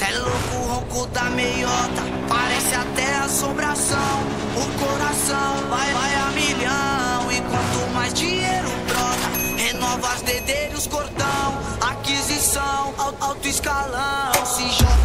Cê é louco, o ronco da meiota, parece até assombração. O coração vai a milhão, e quanto mais dinheiro brota, renova as dedeiros, cordão, aquisição, alto escalão. Se joga